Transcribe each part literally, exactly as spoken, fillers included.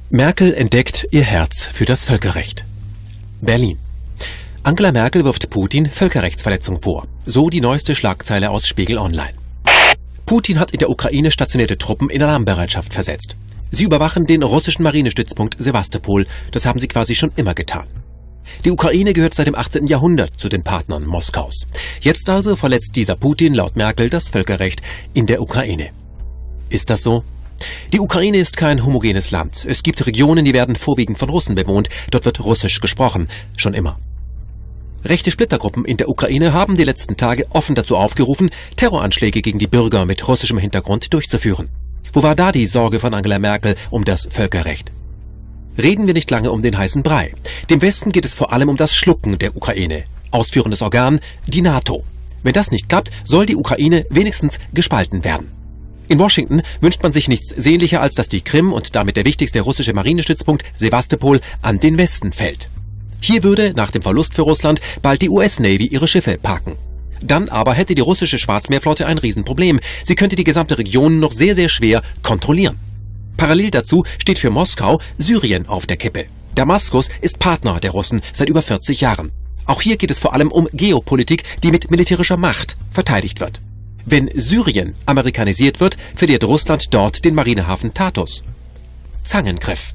Merkel entdeckt ihr Herz für das Völkerrecht. Berlin. Angela Merkel wirft Putin Völkerrechtsverletzung vor. So die neueste Schlagzeile aus Spiegel Online. Putin hat in der Ukraine stationierte Truppen in Alarmbereitschaft versetzt. Sie überwachen den russischen Marinestützpunkt Sewastopol. Das haben sie quasi schon immer getan. Die Ukraine gehört seit dem achtzehnten Jahrhundert zu den Partnern Moskaus. Jetzt also verletzt dieser Putin laut Merkel das Völkerrecht in der Ukraine. Ist das so? Die Ukraine ist kein homogenes Land. Es gibt Regionen, die werden vorwiegend von Russen bewohnt. Dort wird Russisch gesprochen. Schon immer. Rechte Splittergruppen in der Ukraine haben die letzten Tage offen dazu aufgerufen, Terroranschläge gegen die Bürger mit russischem Hintergrund durchzuführen. Wo war da die Sorge von Angela Merkel um das Völkerrecht? Reden wir nicht lange um den heißen Brei. Dem Westen geht es vor allem um das Schlucken der Ukraine. Ausführendes Organ, die NATO. Wenn das nicht klappt, soll die Ukraine wenigstens gespalten werden. In Washington wünscht man sich nichts sehnlicher, als dass die Krim und damit der wichtigste russische Marinestützpunkt Sewastopol an den Westen fällt. Hier würde nach dem Verlust für Russland bald die U S-Navy ihre Schiffe parken. Dann aber hätte die russische Schwarzmeerflotte ein Riesenproblem. Sie könnte die gesamte Region noch sehr, sehr schwer kontrollieren. Parallel dazu steht für Moskau Syrien auf der Kippe. Damaskus ist Partner der Russen seit über vierzig Jahren. Auch hier geht es vor allem um Geopolitik, die mit militärischer Macht verteidigt wird. Wenn Syrien amerikanisiert wird, verliert Russland dort den Marinehafen Tartus. Zangengriff.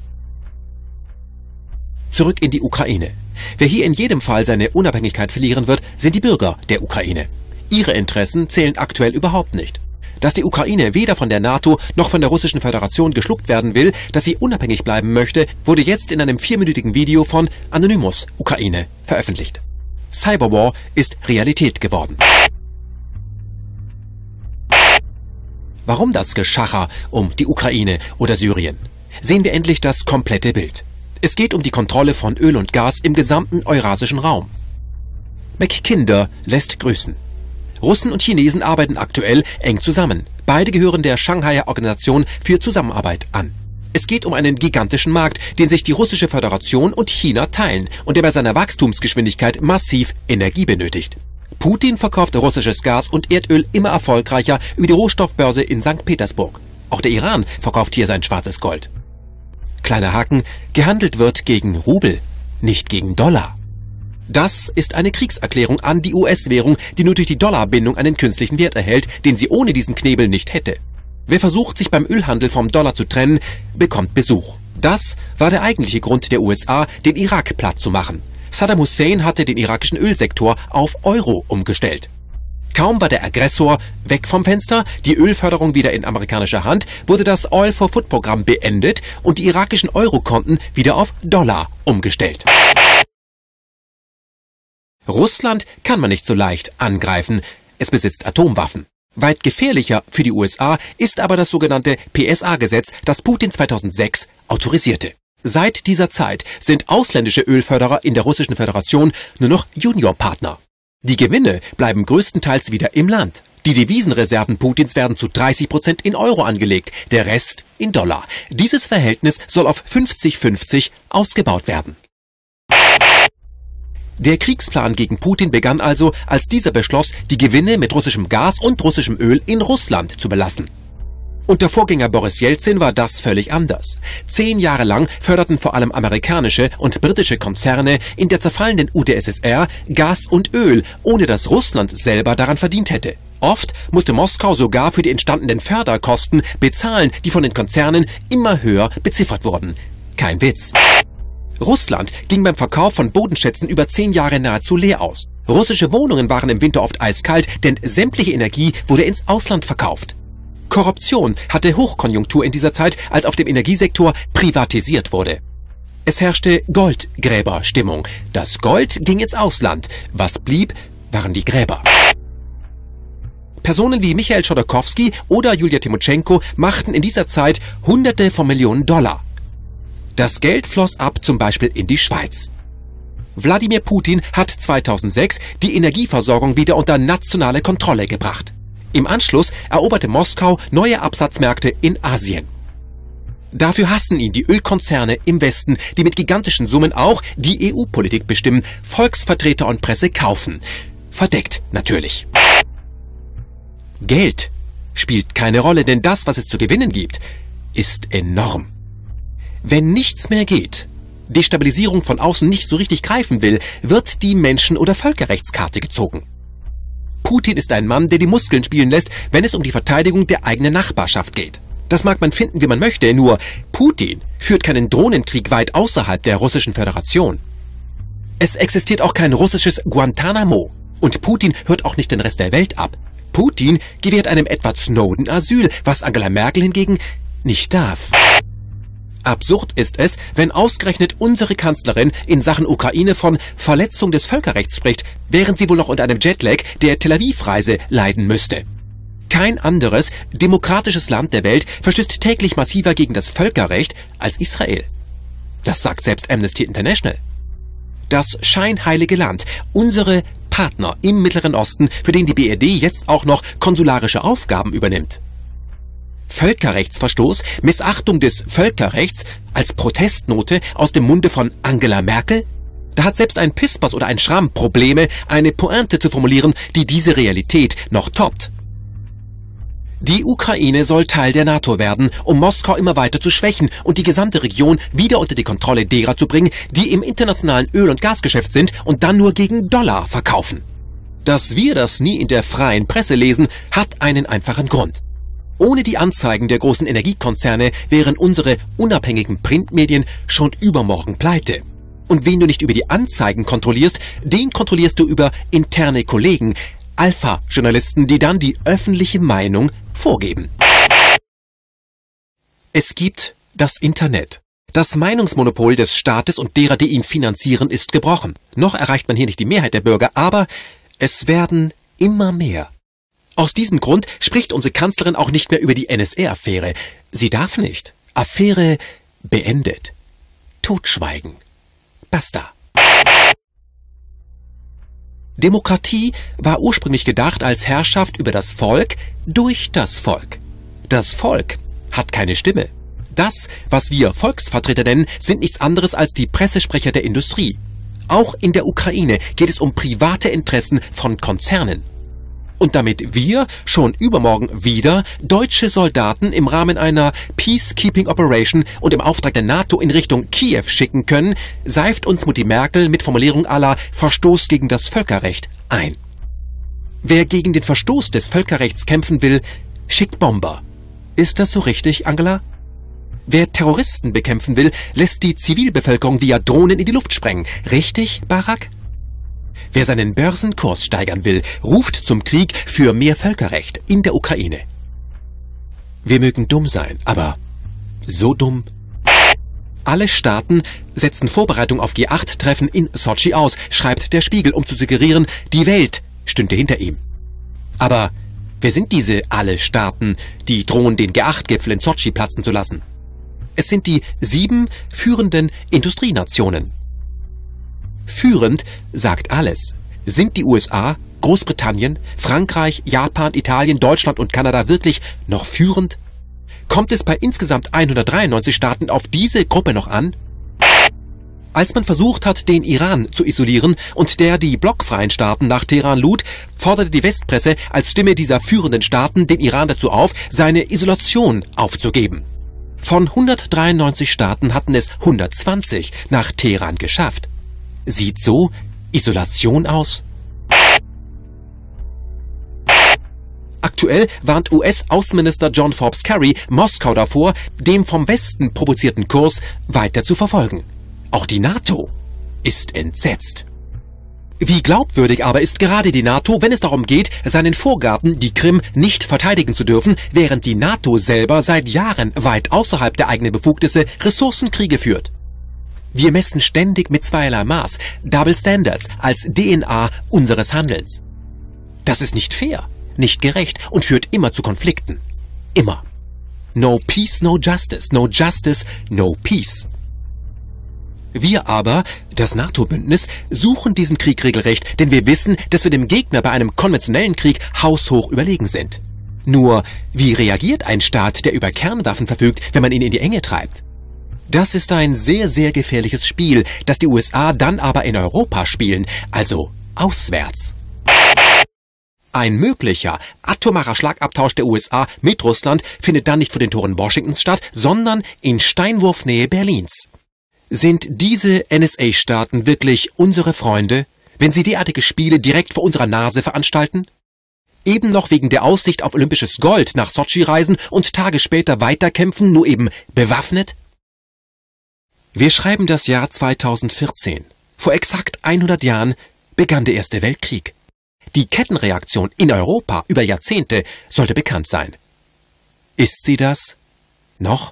Zurück in die Ukraine. Wer hier in jedem Fall seine Unabhängigkeit verlieren wird, sind die Bürger der Ukraine. Ihre Interessen zählen aktuell überhaupt nicht. Dass die Ukraine weder von der NATO noch von der Russischen Föderation geschluckt werden will, dass sie unabhängig bleiben möchte, wurde jetzt in einem vierminütigen Video von Anonymous Ukraine veröffentlicht. Cyberwar ist Realität geworden. Warum das Geschacher um die Ukraine oder Syrien? Sehen wir endlich das komplette Bild. Es geht um die Kontrolle von Öl und Gas im gesamten eurasischen Raum. Mackinder lässt grüßen. Russen und Chinesen arbeiten aktuell eng zusammen. Beide gehören der Shanghaier Organisation für Zusammenarbeit an. Es geht um einen gigantischen Markt, den sich die Russische Föderation und China teilen und der bei seiner Wachstumsgeschwindigkeit massiv Energie benötigt. Putin verkauft russisches Gas und Erdöl immer erfolgreicher über die Rohstoffbörse in Sankt Petersburg. Auch der Iran verkauft hier sein schwarzes Gold. Kleiner Haken, gehandelt wird gegen Rubel, nicht gegen Dollar. Das ist eine Kriegserklärung an die U S-Währung, die nur durch die Dollarbindung einen künstlichen Wert erhält, den sie ohne diesen Knebel nicht hätte. Wer versucht, sich beim Ölhandel vom Dollar zu trennen, bekommt Besuch. Das war der eigentliche Grund der U S A, den Irak platt zu machen. Saddam Hussein hatte den irakischen Ölsektor auf Euro umgestellt. Kaum war der Aggressor weg vom Fenster, die Ölförderung wieder in amerikanischer Hand, wurde das Oil for Food Programm beendet und die irakischen Eurokonten wieder auf Dollar umgestellt. Russland kann man nicht so leicht angreifen. Es besitzt Atomwaffen. Weit gefährlicher für die U S A ist aber das sogenannte P S A-Gesetz, das Putin zweitausendsechs autorisierte. Seit dieser Zeit sind ausländische Ölförderer in der Russischen Föderation nur noch Juniorpartner. Die Gewinne bleiben größtenteils wieder im Land. Die Devisenreserven Putins werden zu dreißig Prozent in Euro angelegt, der Rest in Dollar. Dieses Verhältnis soll auf fünfzig fünfzig ausgebaut werden. Der Kriegsplan gegen Putin begann also, als dieser beschloss, die Gewinne mit russischem Gas und russischem Öl in Russland zu belassen. Unter Vorgänger Boris Jelzin war das völlig anders. Zehn Jahre lang förderten vor allem amerikanische und britische Konzerne in der zerfallenden U d S S R Gas und Öl, ohne dass Russland selber daran verdient hätte. Oft musste Moskau sogar für die entstandenen Förderkosten bezahlen, die von den Konzernen immer höher beziffert wurden. Kein Witz. Russland ging beim Verkauf von Bodenschätzen über zehn Jahre nahezu leer aus. Russische Wohnungen waren im Winter oft eiskalt, denn sämtliche Energie wurde ins Ausland verkauft. Korruption hatte Hochkonjunktur in dieser Zeit, als auf dem Energiesektor privatisiert wurde. Es herrschte Goldgräberstimmung. Das Gold ging ins Ausland. Was blieb, waren die Gräber. Personen wie Michail Chodorkowski oder Julia Timoschenko machten in dieser Zeit Hunderte von Millionen Dollar. Das Geld floss ab zum Beispiel in die Schweiz. Wladimir Putin hat zweitausendsechs die Energieversorgung wieder unter nationale Kontrolle gebracht. Im Anschluss eroberte Moskau neue Absatzmärkte in Asien. Dafür hassen ihn die Ölkonzerne im Westen, die mit gigantischen Summen auch die E U-Politik bestimmen, Volksvertreter und Presse kaufen. Verdeckt natürlich. Geld spielt keine Rolle, denn das, was es zu gewinnen gibt, ist enorm. Wenn nichts mehr geht, Destabilisierung von außen nicht so richtig greifen will, wird die Menschen- oder Völkerrechtskarte gezogen. Putin ist ein Mann, der die Muskeln spielen lässt, wenn es um die Verteidigung der eigenen Nachbarschaft geht. Das mag man finden, wie man möchte, nur Putin führt keinen Drohnenkrieg weit außerhalb der Russischen Föderation. Es existiert auch kein russisches Guantanamo und Putin hört auch nicht den Rest der Welt ab. Putin gewährt einem Edward Snowden Asyl, was Angela Merkel hingegen nicht darf. Absurd ist es, wenn ausgerechnet unsere Kanzlerin in Sachen Ukraine von Verletzung des Völkerrechts spricht, während sie wohl noch unter einem Jetlag der Tel Aviv-Reise leiden müsste. Kein anderes demokratisches Land der Welt verstößt täglich massiver gegen das Völkerrecht als Israel. Das sagt selbst Amnesty International. Das scheinheilige Land, unsere Partner im Mittleren Osten, für den die B R D jetzt auch noch konsularische Aufgaben übernimmt. Völkerrechtsverstoß, Missachtung des Völkerrechts als Protestnote aus dem Munde von Angela Merkel? Da hat selbst ein Pispas oder ein Schramm Probleme, eine Pointe zu formulieren, die diese Realität noch toppt. Die Ukraine soll Teil der NATO werden, um Moskau immer weiter zu schwächen und die gesamte Region wieder unter die Kontrolle derer zu bringen, die im internationalen Öl- und Gasgeschäft sind und dann nur gegen Dollar verkaufen. Dass wir das nie in der freien Presse lesen, hat einen einfachen Grund. Ohne die Anzeigen der großen Energiekonzerne wären unsere unabhängigen Printmedien schon übermorgen pleite. Und wen du nicht über die Anzeigen kontrollierst, den kontrollierst du über interne Kollegen, Alpha-Journalisten, die dann die öffentliche Meinung vorgeben. Es gibt das Internet. Das Meinungsmonopol des Staates und derer, die ihn finanzieren, ist gebrochen. Noch erreicht man hier nicht die Mehrheit der Bürger, aber es werden immer mehr. Aus diesem Grund spricht unsere Kanzlerin auch nicht mehr über die N S A-Affäre. Sie darf nicht. Affäre beendet. Totschweigen. Basta. Demokratie war ursprünglich gedacht als Herrschaft über das Volk durch das Volk. Das Volk hat keine Stimme. Das, was wir Volksvertreter nennen, sind nichts anderes als die Pressesprecher der Industrie. Auch in der Ukraine geht es um private Interessen von Konzernen. Und damit wir schon übermorgen wieder deutsche Soldaten im Rahmen einer Peacekeeping Operation und im Auftrag der NATO in Richtung Kiew schicken können, seift uns Mutti Merkel mit Formulierung à la Verstoß gegen das Völkerrecht ein. Wer gegen den Verstoß des Völkerrechts kämpfen will, schickt Bomber. Ist das so richtig, Angela? Wer Terroristen bekämpfen will, lässt die Zivilbevölkerung via Drohnen in die Luft sprengen. Richtig, Barack? Wer seinen Börsenkurs steigern will, ruft zum Krieg für mehr Völkerrecht in der Ukraine. Wir mögen dumm sein, aber so dumm? Alle Staaten setzen Vorbereitung auf G acht Treffen in Sotschi aus, schreibt der Spiegel, um zu suggerieren, die Welt stünde hinter ihm. Aber wer sind diese alle Staaten, die drohen, den G acht Gipfel in Sotschi platzen zu lassen? Es sind die sieben führenden Industrienationen. Führend sagt alles. Sind die U S A, Großbritannien, Frankreich, Japan, Italien, Deutschland und Kanada wirklich noch führend? Kommt es bei insgesamt hundertdreiundneunzig Staaten auf diese Gruppe noch an? Als man versucht hat, den Iran zu isolieren und der die blockfreien Staaten nach Teheran lud, forderte die Westpresse als Stimme dieser führenden Staaten den Iran dazu auf, seine Isolation aufzugeben. Von hundertdreiundneunzig Staaten hatten es hundertzwanzig nach Teheran geschafft. Sieht so Isolation aus? Aktuell warnt U S-Außenminister John Forbes Kerry Moskau davor, dem vom Westen provozierten Kurs weiter zu verfolgen. Auch die NATO ist entsetzt. Wie glaubwürdig aber ist gerade die NATO, wenn es darum geht, seinen Vorgarten, die Krim, nicht verteidigen zu dürfen, während die NATO selber seit Jahren weit außerhalb der eigenen Befugnisse Ressourcenkriege führt? Wir messen ständig mit zweierlei Maß, Double Standards, als D N A unseres Handelns. Das ist nicht fair, nicht gerecht und führt immer zu Konflikten. Immer. No peace, no justice. No justice, no peace. Wir aber, das NATO-Bündnis, suchen diesen Krieg regelrecht, denn wir wissen, dass wir dem Gegner bei einem konventionellen Krieg haushoch überlegen sind. Nur, wie reagiert ein Staat, der über Kernwaffen verfügt, wenn man ihn in die Enge treibt? Das ist ein sehr, sehr gefährliches Spiel, das die U S A dann aber in Europa spielen, also auswärts. Ein möglicher atomarer Schlagabtausch der U S A mit Russland findet dann nicht vor den Toren Washingtons statt, sondern in Steinwurfnähe Berlins. Sind diese N S A-Staaten wirklich unsere Freunde, wenn sie derartige Spiele direkt vor unserer Nase veranstalten? Eben noch wegen der Aussicht auf olympisches Gold nach Sotschi reisen und Tage später weiterkämpfen, nur eben bewaffnet? Wir schreiben das Jahr zweitausendvierzehn. Vor exakt hundert Jahren begann der Erste Weltkrieg. Die Kettenreaktion in Europa über Jahrzehnte sollte bekannt sein. Ist sie das noch?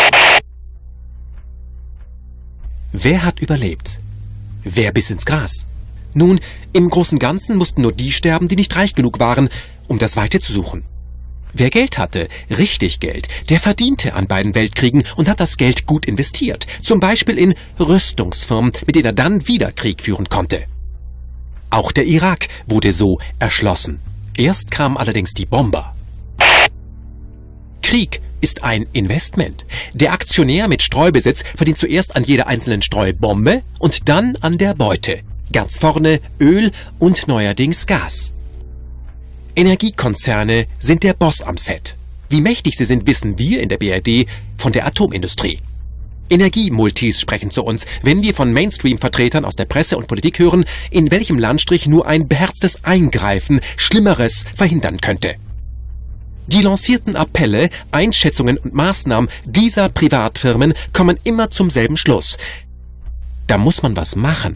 Wer hat überlebt? Wer biss ins Gras? Nun, im Großen und Ganzen mussten nur die sterben, die nicht reich genug waren, um das Weite zu suchen. Wer Geld hatte, richtig Geld, der verdiente an beiden Weltkriegen und hat das Geld gut investiert, zum Beispiel in Rüstungsfirmen, mit denen er dann wieder Krieg führen konnte. Auch der Irak wurde so erschlossen. Erst kamen allerdings die Bomber. Krieg ist ein Investment. Der Aktionär mit Streubesitz verdient zuerst an jeder einzelnen Streubombe und dann an der Beute. Ganz vorne Öl und neuerdings Gas. Energiekonzerne sind der Boss am Set. Wie mächtig sie sind, wissen wir in der B R D von der Atomindustrie. Energiemultis sprechen zu uns, wenn wir von Mainstream-Vertretern aus der Presse und Politik hören, in welchem Landstrich nur ein beherztes Eingreifen Schlimmeres verhindern könnte. Die lancierten Appelle, Einschätzungen und Maßnahmen dieser Privatfirmen kommen immer zum selben Schluss. Da muss man was machen.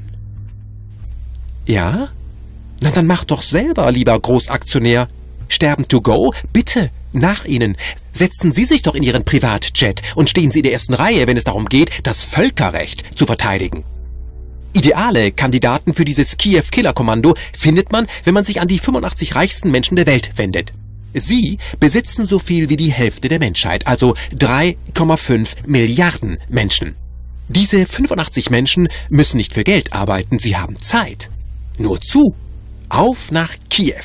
Ja? Na dann mach doch selber, lieber Großaktionär. Sterben to go? Bitte, nach Ihnen. Setzen Sie sich doch in Ihren Privatjet und stehen Sie in der ersten Reihe, wenn es darum geht, das Völkerrecht zu verteidigen. Ideale Kandidaten für dieses Kiew-Killer-Kommando findet man, wenn man sich an die fünfundachtzig reichsten Menschen der Welt wendet. Sie besitzen so viel wie die Hälfte der Menschheit, also drei Komma fünf Milliarden Menschen. Diese fünfundachtzig Menschen müssen nicht für Geld arbeiten, sie haben Zeit. Nur zu. Auf nach Kiew.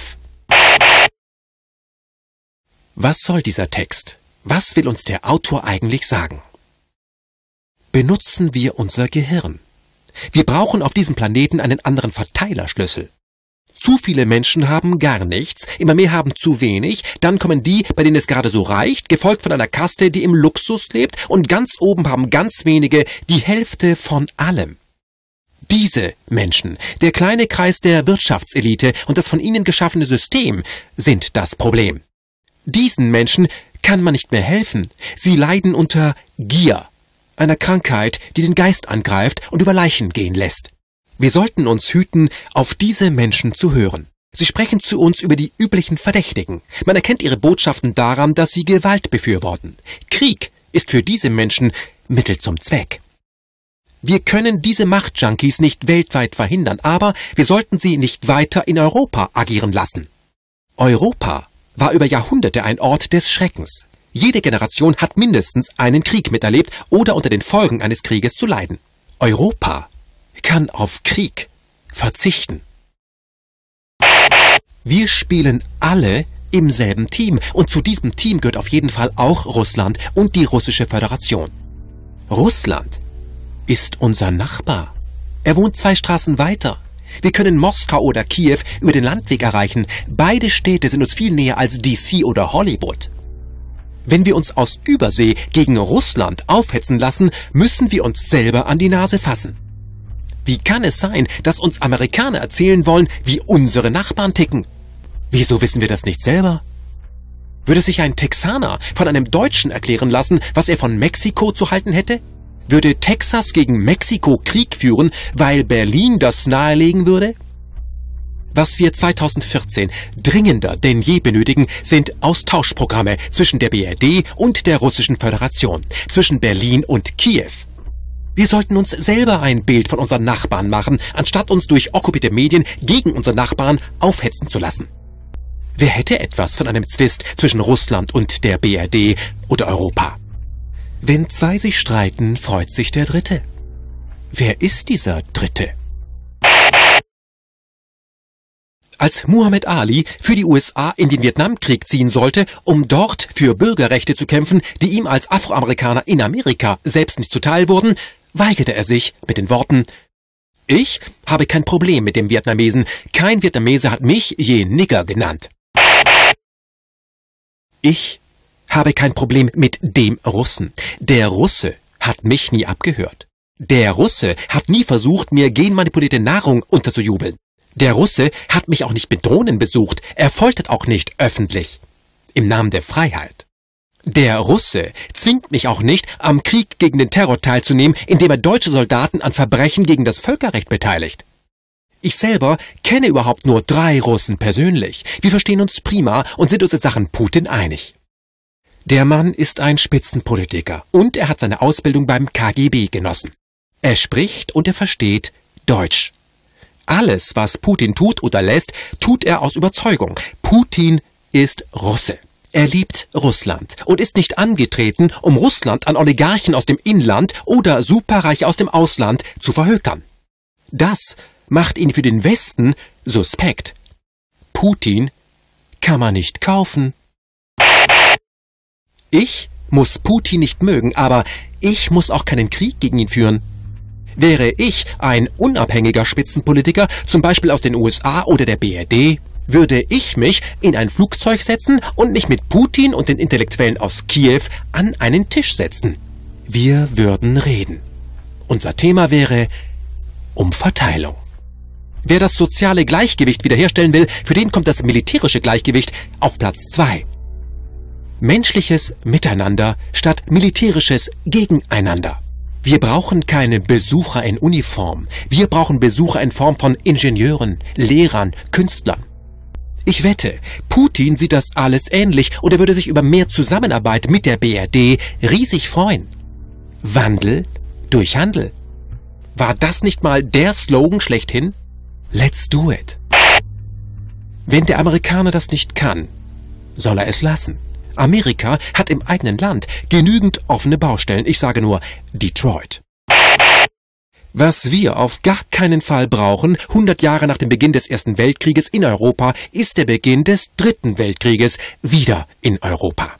Was soll dieser Text? Was will uns der Autor eigentlich sagen? Benutzen wir unser Gehirn. Wir brauchen auf diesem Planeten einen anderen Verteilerschlüssel. Zu viele Menschen haben gar nichts, immer mehr haben zu wenig, dann kommen die, bei denen es gerade so reicht, gefolgt von einer Kaste, die im Luxus lebt, und ganz oben haben ganz wenige die Hälfte von allem. Diese Menschen, der kleine Kreis der Wirtschaftselite und das von ihnen geschaffene System, sind das Problem. Diesen Menschen kann man nicht mehr helfen. Sie leiden unter Gier, einer Krankheit, die den Geist angreift und über Leichen gehen lässt. Wir sollten uns hüten, auf diese Menschen zu hören. Sie sprechen zu uns über die üblichen Verdächtigen. Man erkennt ihre Botschaften daran, dass sie Gewalt befürworten. Krieg ist für diese Menschen Mittel zum Zweck. Wir können diese Machtjunkies nicht weltweit verhindern, aber wir sollten sie nicht weiter in Europa agieren lassen. Europa war über Jahrhunderte ein Ort des Schreckens. Jede Generation hat mindestens einen Krieg miterlebt oder unter den Folgen eines Krieges zu leiden. Europa kann auf Krieg verzichten. Wir spielen alle im selben Team und zu diesem Team gehört auf jeden Fall auch Russland und die Russische Föderation. Russland ist unser Nachbar. Er wohnt zwei Straßen weiter. Wir können Moskau oder Kiew über den Landweg erreichen. Beide Städte sind uns viel näher als D C oder Hollywood. Wenn wir uns aus Übersee gegen Russland aufhetzen lassen, müssen wir uns selber an die Nase fassen. Wie kann es sein, dass uns Amerikaner erzählen wollen, wie unsere Nachbarn ticken? Wieso wissen wir das nicht selber? Würde sich ein Texaner von einem Deutschen erklären lassen, was er von Mexiko zu halten hätte? Würde Texas gegen Mexiko Krieg führen, weil Berlin das nahelegen würde? Was wir zweitausendvierzehn dringender denn je benötigen, sind Austauschprogramme zwischen der B R D und der Russischen Föderation, zwischen Berlin und Kiew. Wir sollten uns selber ein Bild von unseren Nachbarn machen, anstatt uns durch okkupierte Medien gegen unsere Nachbarn aufhetzen zu lassen. Wer hätte etwas von einem Zwist zwischen Russland und der B R D oder Europa? Wenn zwei sich streiten, freut sich der Dritte. Wer ist dieser Dritte? Als Muhammad Ali für die U S A in den Vietnamkrieg ziehen sollte, um dort für Bürgerrechte zu kämpfen, die ihm als Afroamerikaner in Amerika selbst nicht zuteil wurden, weigerte er sich mit den Worten: Ich habe kein Problem mit dem Vietnamesen. Kein Vietnamese hat mich je Nigger genannt. Ich habe kein Problem mit dem Russen. Der Russe hat mich nie abgehört. Der Russe hat nie versucht, mir genmanipulierte Nahrung unterzujubeln. Der Russe hat mich auch nicht mit Drohnen besucht. Er foltert auch nicht öffentlich. Im Namen der Freiheit. Der Russe zwingt mich auch nicht, am Krieg gegen den Terror teilzunehmen, indem er deutsche Soldaten an Verbrechen gegen das Völkerrecht beteiligt. Ich selber kenne überhaupt nur drei Russen persönlich. Wir verstehen uns prima und sind uns in Sachen Putin einig. Der Mann ist ein Spitzenpolitiker und er hat seine Ausbildung beim K G B genossen. Er spricht und er versteht Deutsch. Alles, was Putin tut oder lässt, tut er aus Überzeugung. Putin ist Russe. Er liebt Russland und ist nicht angetreten, um Russland an Oligarchen aus dem Inland oder Superreiche aus dem Ausland zu verhökern. Das macht ihn für den Westen suspekt. Putin kann man nicht kaufen. Ich muss Putin nicht mögen, aber ich muss auch keinen Krieg gegen ihn führen. Wäre ich ein unabhängiger Spitzenpolitiker, zum Beispiel aus den U S A oder der B R D, würde ich mich in ein Flugzeug setzen und mich mit Putin und den Intellektuellen aus Kiew an einen Tisch setzen. Wir würden reden. Unser Thema wäre Umverteilung. Wer das soziale Gleichgewicht wiederherstellen will, für den kommt das militärische Gleichgewicht auf Platz zwei. Menschliches Miteinander statt militärisches Gegeneinander. Wir brauchen keine Besucher in Uniform. Wir brauchen Besucher in Form von Ingenieuren, Lehrern, Künstlern. Ich wette, Putin sieht das alles ähnlich und er würde sich über mehr Zusammenarbeit mit der B R D riesig freuen. Wandel durch Handel. War das nicht mal der Slogan schlechthin? Let's do it. Wenn der Amerikaner das nicht kann, soll er es lassen. Amerika hat im eigenen Land genügend offene Baustellen. Ich sage nur Detroit. Was wir auf gar keinen Fall brauchen, hundert Jahre nach dem Beginn des Ersten Weltkrieges in Europa, ist der Beginn des Dritten Weltkrieges wieder in Europa.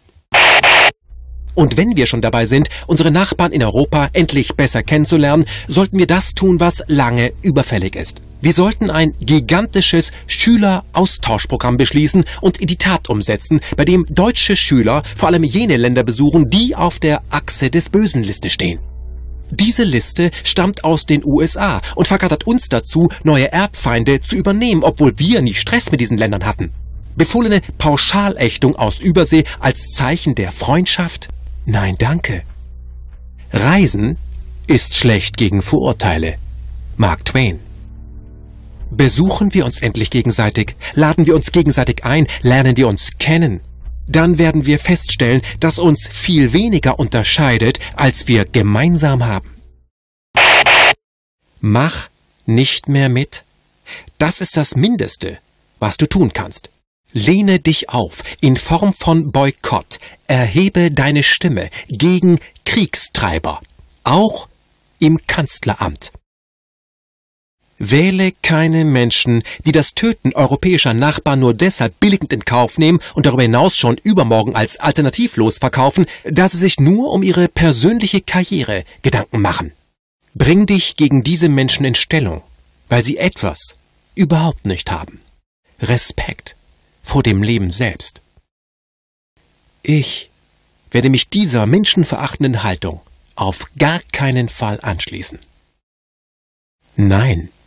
Und wenn wir schon dabei sind, unsere Nachbarn in Europa endlich besser kennenzulernen, sollten wir das tun, was lange überfällig ist. Wir sollten ein gigantisches Schüleraustauschprogramm beschließen und in die Tat umsetzen, bei dem deutsche Schüler vor allem jene Länder besuchen, die auf der Achse des Bösen Liste stehen. Diese Liste stammt aus den U S A und vergattert uns dazu, neue Erbfeinde zu übernehmen, obwohl wir nie Stress mit diesen Ländern hatten. Befohlene Pauschalächtung aus Übersee als Zeichen der Freundschaft? Nein, danke. Reisen ist schlecht gegen Vorurteile. Mark Twain. Besuchen wir uns endlich gegenseitig, laden wir uns gegenseitig ein, lernen wir uns kennen. Dann werden wir feststellen, dass uns viel weniger unterscheidet, als wir gemeinsam haben. Mach nicht mehr mit. Das ist das Mindeste, was du tun kannst. Lehne dich auf in Form von Boykott. Erhebe deine Stimme gegen Kriegstreiber, auch im Kanzleramt. Wähle keine Menschen, die das Töten europäischer Nachbarn nur deshalb billigend in Kauf nehmen und darüber hinaus schon übermorgen als alternativlos verkaufen, da sie sich nur um ihre persönliche Karriere Gedanken machen. Bring dich gegen diese Menschen in Stellung, weil sie etwas überhaupt nicht haben. Respekt vor dem Leben selbst. Ich werde mich dieser menschenverachtenden Haltung auf gar keinen Fall anschließen. Nein.